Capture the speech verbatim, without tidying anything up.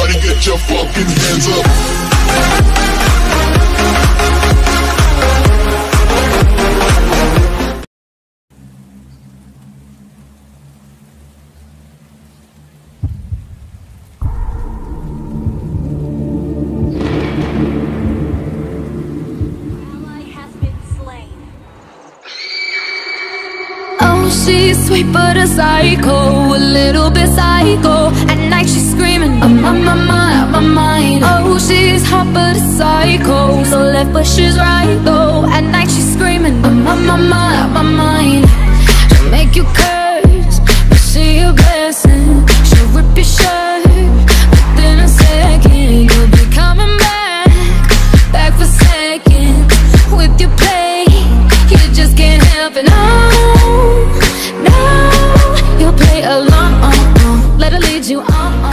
Everybody get your fucking hands up. She's sweet but a psycho, a little bit psycho. At night she's screaming, I'm on my mind, on my mind. Oh, she's hot but a psycho, so left but she's right though. At night she's screaming, I'm on my mind, on my mind. She'll make you curse, but she a blessing. She'll rip your shirt, within a second you'll be coming back, back for seconds. With your play, you just can't help it, no. No, you'll play along, let her lead you on.